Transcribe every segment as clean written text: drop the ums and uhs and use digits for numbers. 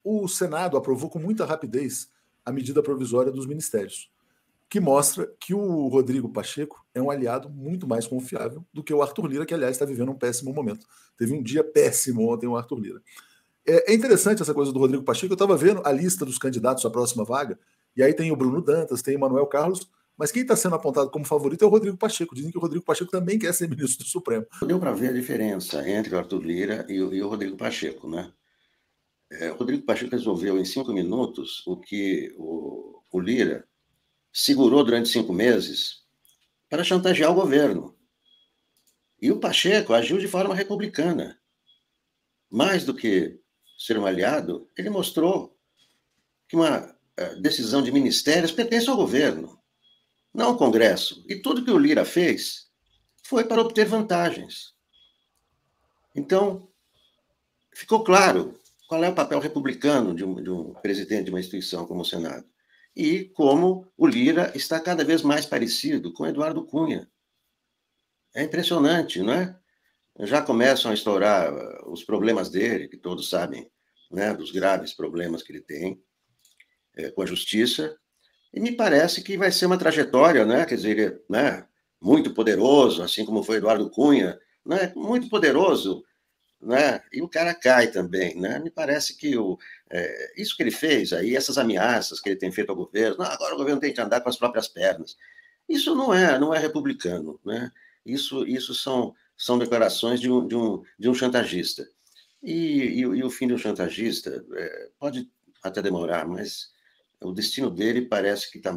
o Senado aprovou com muita rapidez a medida provisória dos ministérios, que mostra que o Rodrigo Pacheco é um aliado muito mais confiável do que o Arthur Lira, que, aliás, está vivendo um péssimo momento. Teve um dia péssimo ontem o Arthur Lira. É interessante essa coisa do Rodrigo Pacheco. Eu estava vendo a lista dos candidatos à próxima vaga, e aí tem o Bruno Dantas, tem o Manuel Carlos, mas quem está sendo apontado como favorito é o Rodrigo Pacheco. Dizem que o Rodrigo Pacheco também quer ser ministro do Supremo. Deu para ver a diferença entre o Arthur Lira e o Rodrigo Pacheco, né? O Rodrigo Pacheco resolveu em 5 minutos o que o Lira segurou durante 5 meses para chantagear o governo. E o Pacheco agiu de forma republicana. Mais do que ser um aliado, ele mostrou que uma decisão de ministérios pertence ao governo, não ao Congresso. E tudo que o Lira fez foi para obter vantagens. Então, ficou claro qual é o papel republicano de um presidente de uma instituição como o Senado. E como o Lira está cada vez mais parecido com Eduardo Cunha. É impressionante, não é? Já começam a estourar os problemas dele, que todos sabem, né, dos graves problemas que ele tem com a justiça. E me parece que vai ser uma trajetória, né? Quer dizer, ele, né, muito poderoso, assim como foi Eduardo Cunha, né, muito poderoso, né? E o cara cai também, né? Me parece que isso que ele fez aí, essas ameaças que ele tem feito ao governo, agora o governo tem que andar com as próprias pernas. Isso não é republicano, né? Isso são declarações de um chantagista. E o fim de um chantagista pode até demorar, mas o destino dele parece que está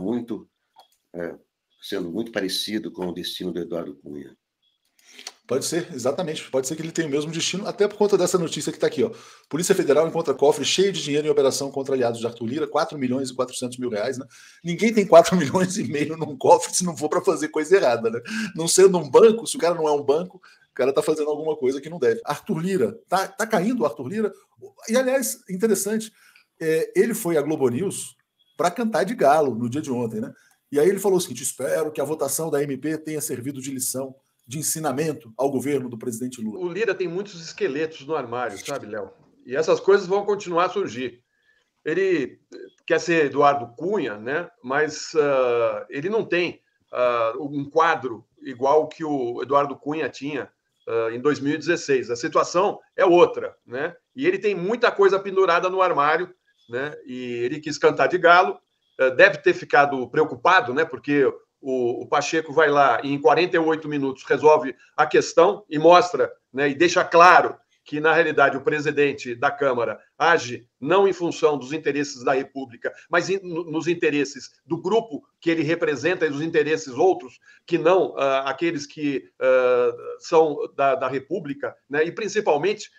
sendo muito parecido com o destino do Eduardo Cunha. Pode ser, exatamente. Pode ser que ele tenha o mesmo destino, até por conta dessa notícia que está aqui. Ó. Polícia Federal encontra cofre cheio de dinheiro em operação contra aliados de Arthur Lira, 4 milhões e 400 mil reais. Né? Ninguém tem 4 milhões e meio num cofre se não for para fazer coisa errada. Né? Não sendo um banco, se o cara não é um banco, o cara está fazendo alguma coisa que não deve. Arthur Lira, tá caindo o Arthur Lira. E, aliás, interessante, ele foi à Globo News para cantar de galo no dia de ontem. Né? E aí ele falou o seguinte: espero que a votação da MP tenha servido de lição, de ensinamento ao governo do presidente Lula. O Lira tem muitos esqueletos no armário, sabe, Léo? E essas coisas vão continuar a surgir. Ele quer ser Eduardo Cunha, né? Mas ele não tem um quadro igual que o Eduardo Cunha tinha em 2016. A situação é outra, né? E ele tem muita coisa pendurada no armário, né? E ele quis cantar de galo, deve ter ficado preocupado, né? Porque o Pacheco vai lá e em 48 minutos resolve a questão e mostra, né, e deixa claro que, na realidade, o presidente da Câmara age não em função dos interesses da República, mas nos interesses do grupo que ele representa e dos interesses outros, que não aqueles que são da República, né, e, principalmente,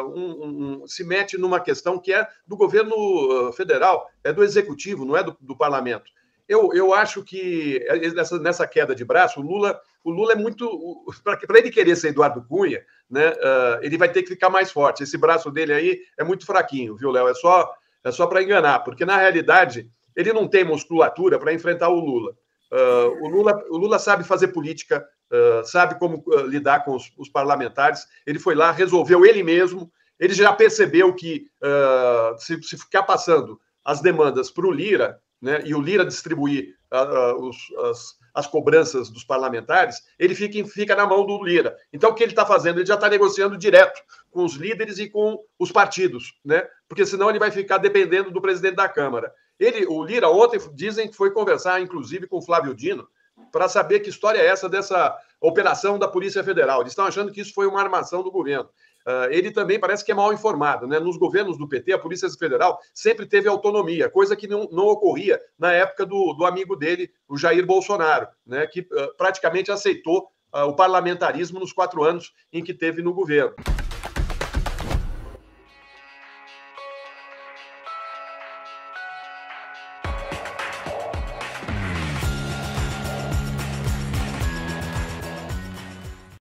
se mete numa questão que é do governo federal, é do executivo, não é do parlamento. Eu acho que nessa queda de braço, o Lula é muito... Para ele querer ser Eduardo Cunha, né, ele vai ter que ficar mais forte. Esse braço dele aí é muito fraquinho, viu, Léo? É só para enganar, porque, na realidade, ele não tem musculatura para enfrentar o Lula. O Lula sabe fazer política, sabe como lidar com os parlamentares. Ele foi lá, resolveu ele mesmo. Ele já percebeu que, se ficar passando as demandas para o Lira, né, e o Lira distribuir as cobranças dos parlamentares, ele fica na mão do Lira. Então, o que ele está fazendo? Ele já está negociando direto com os líderes e com os partidos, né? Porque senão ele vai ficar dependendo do presidente da Câmara. O Lira, ontem, dizem que foi conversar, inclusive, com o Flávio Dino, para saber que história é essa dessa operação da Polícia Federal. Eles estão achando que isso foi uma armação do governo. Ele também parece que é mal informado, né? Nos governos do PT, a Polícia Federal sempre teve autonomia, coisa que não ocorria na época do amigo dele, o Jair Bolsonaro, né? Que praticamente aceitou o parlamentarismo nos 4 anos em que teve no governo.